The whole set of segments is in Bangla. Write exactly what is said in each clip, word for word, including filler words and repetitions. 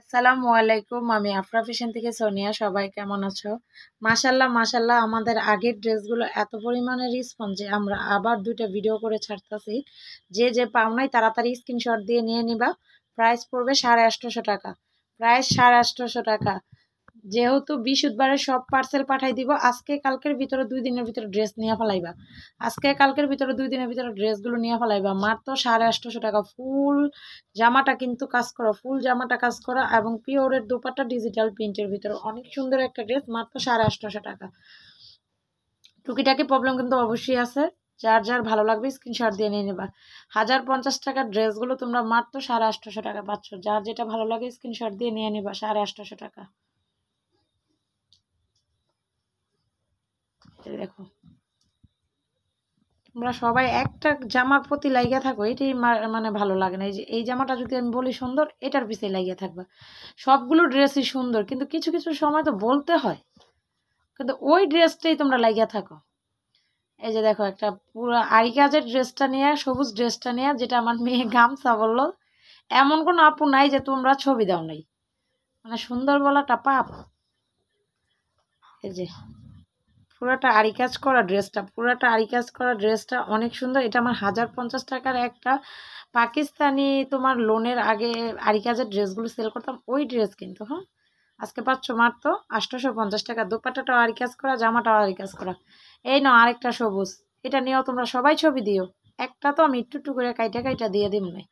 আসসালামু আলাইকুম। আমি আফরা ফ্যাশন থেকে সোনিয়া। সবাই কেমন আছো? মাশাল্লাহ মাশাল্লাহ, আমাদের আগের ড্রেসগুলো এত পরিমাণে রেসপন্স যে আমরা আবার দুইটা ভিডিও করে ছাড়তেছি। যে যে পাও নাই তাড়াতাড়ি স্ক্রিনশট দিয়ে নিয়ে নিবা। প্রাইস পড়বে সাড়ে আটশোশো টাকা। প্রাইস সাড়ে আটশোশো টাকা। যেহেতু বৃহস্পতিবারে সব পার্সেল পাঠাই দিব, আজকে কালকের ভিতরে দুই দিনের ভিতরে ড্রেস নিয়ে ফেলাইবা। আজকে কালকের ভিতরে দুই দিনের ভিতরে ড্রেসগুলো নিয়ে ফেলাইবা। মাত্র সাড়ে আটশোশো টাকা। ফুল জামাটা কিন্তু কাজ করা, ফুল জামাটা কাজ করা এবং পিওরের দোপাট্টা ডিজিটাল প্রিন্টের ভিতরে অনেক সুন্দর একটা ড্রেস, মাত্র সাড়ে আটশোশো টাকা। টুকিটাকি প্রবলেম কিন্তু অবশ্যই আছে। যার যার ভালো লাগবে স্ক্রিনশট দিয়ে নিয়ে নেবা। হাজার পঞ্চাশ টাকার ড্রেসগুলো তোমরা মাত্র সাড়ে আটশোশো টাকা পাচ্ছ। যার যেটা ভালো লাগে স্ক্রিনশট দিয়ে নিয়ে নিবা। সাড়ে আটশোশো টাকা। দেখো, তোমরা সবাই একটা জামার প্রতি লাইগা থাকো, এটাই মানে ভালো লাগে না। এই যে এই জামাটা যদি আমি বলি সুন্দর, এটার পিছিয়ে লাইগা থাকবা। সবগুলো ড্রেসই সুন্দর, কিন্তু কিছু কিছু সময় তো বলতে হয়, কিন্তু ওই ড্রেসটাই তোমরা লাইগা থাকো। এই যে দেখো, একটা পুরো আরি কাজের ড্রেসটা নিয়ে, সবুজ ড্রেসটা নিয়ে, যেটা আমার মেয়ে গামছা বললো। এমন কোনো আপু নাই যে তোমরা ছবি দাও নাই, মানে সুন্দর বলাটা পাপ। এই যে পুরাটা আরি কাজ করা ড্রেসটা, পুরাটা আরি কাজ করা ড্রেসটা অনেক সুন্দর। এটা আমার হাজার পঞ্চাশ টাকার একটা পাকিস্তানি তোমার লোনের আগে আরি কাজের ড্রেসগুলো সেল করতাম, ওই ড্রেস কিন্তু। হ্যাঁ, আজকে পাচ্ছ মাত্র আটশোশো পঞ্চাশ টাকা। দোপাট্টাটাও আরি কাজ করা, জামাটাও আরি কাজ করা। এই নাও আরেকটা সবুজ, এটা নিয়েও তোমরা সবাই ছবি দিও। একটা তো আমি একটু একটু করে কাইটা কাইটা দিয়ে দিব না।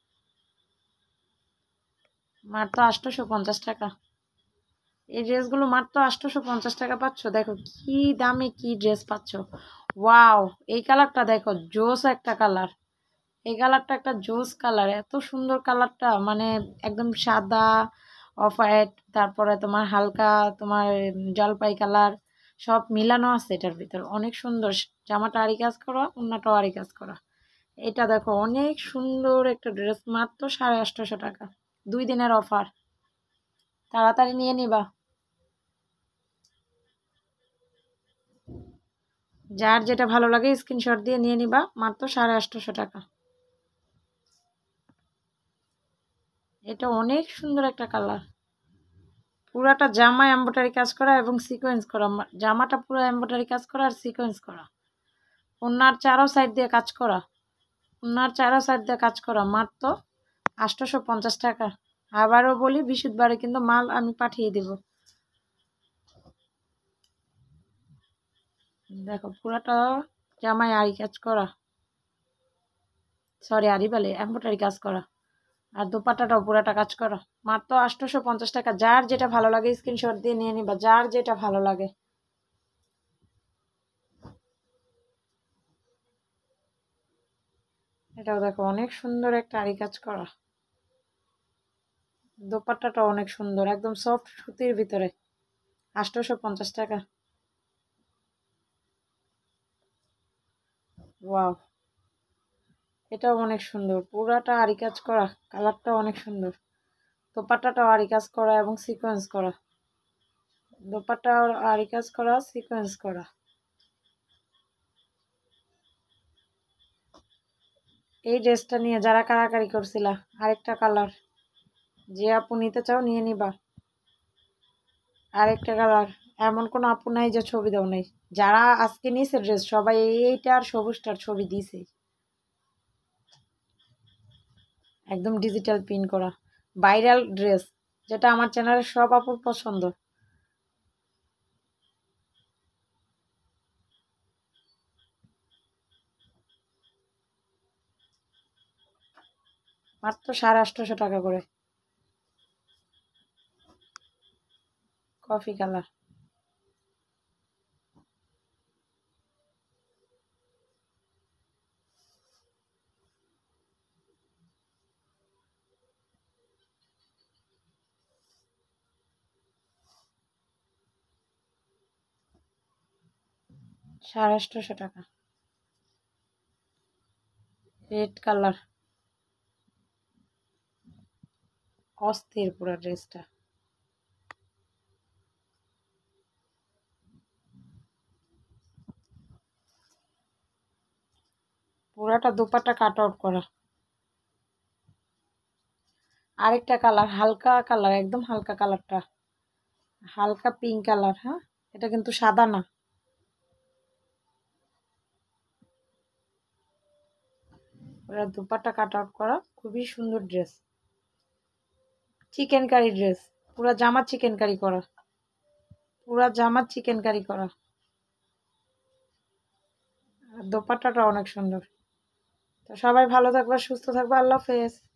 মাত্র আটশোশো পঞ্চাশ টাকা। এই ড্রেসগুলো মাত্র আটশোশো পঞ্চাশ টাকা পাচ্ছ। দেখো কি দামে কি ড্রেস পাচ্ছ। ওয়াও, এই কালারটা দেখো, জোস একটা কালার। এই কালারটা একটা জোস কালার, এত সুন্দর কালারটা, মানে একদম সাদা অফ হোয়াইট, তারপরে তোমার হালকা তোমার জলপাই কালার, সব মিলানো আছে এটার ভিতর। অনেক সুন্দর। জামাটা আরি কাজ করা, অন্যটাও আরি কাজ করা। এটা দেখো অনেক সুন্দর একটা ড্রেস, মাত্র সাড়ে আটশোশো টাকা। দুই দিনের অফার, তাড়াতাড়ি নিয়ে নিবা। যার যেটা ভালো লাগে স্ক্রিনশট দিয়ে নিয়ে নিবা। মাত্র সাড়ে আটশোশো টাকা। এটা অনেক সুন্দর একটা কালার। পুরাটা জামা এমব্রয়ডারি কাজ করা এবং সিকোয়েন্স করা। জামাটা পুরো এমব্রয়ডারি কাজ করা আর সিকোয়েন্স করা। ওনার চারো সাইড দিয়ে কাজ করা। ওনার চারো সাইড দিয়ে কাজ করা। মাত্র আটশোশো পঞ্চাশ টাকা। আবারও বলি, বৃহস্পতিবারে কিন্তু মাল আমি পাঠিয়ে দেব। দেখো পুরাটা জামায় আরি কাজ করা, সরি আরি বলে এমব্রয়ডারি কাজ করা, আর দোপাট্টাটাও পুরাটা কাজ করা। মাত্র আটশোশো পঞ্চাশ টাকা। যার যেটা ভালো লাগে স্ক্রিনশট দিয়ে নিয়ে নিবা। যার যেটা ভালো লাগে। এটাও দেখো অনেক সুন্দর একটা আরি কাজ করা। দোপাট্টাটা অনেক সুন্দর, একদম সফট সুতির ভিতরে। আটশোশো পঞ্চাশ টাকা। ওয়াও, এটাও অনেক সুন্দর, পুরাটা আরি কাজ করা, কালারটাও অনেক সুন্দর। দোপাট্টাটাও আরি কাজ করা এবং সিকোয়েন্স করা। দোপাট্টা আরি কাজ করা, সিকোয়েন্স করা। এই ড্রেসটা নিয়ে যারা কারাকারি করছিলা, আরেকটা কালার, যে আপু নিতে চাও নিয়ে নিবা। আরেকটা কালার, এমন কোনো আপু নাই যে ছবি দাও নাই। যারা আজকে নিয়েছে ড্রেস সবাই এইটার সবুজটার ছবি দিয়েছে। একদম ডিজিটাল প্রিন্ট করা ভাইরাল ড্রেস, যেটা আমার চ্যানেলের সব আপুর পছন্দ। মাত্র সাড়ে আটশোশো টাকা করে। কফি কালার, সাড়ে আটশোশো টাকা। রেড কালার, অস্থির পুরো ড্রেসটা। পুরাটা দুপাট্টা কাট আউট করা। আরেকটা কালার, হালকা কালার, একদম হালকা কালারটা, হালকা পিঙ্ক কালার। হ্যাঁ, এটা কিন্তু সাদা না। ওরা দুপাট্টা কাট আউট করা, খুবই সুন্দর ড্রেস, চিকেন কারি ড্রেস, পুরা জামা চিকেন কারি করা, পুরা জামা চিকেন কারি করা। আর দোপাট্টাটা অনেক সুন্দর। তো সবাই ভালো থাকবা, সুস্থ থাকবা, আল্লাহ হাফেজ।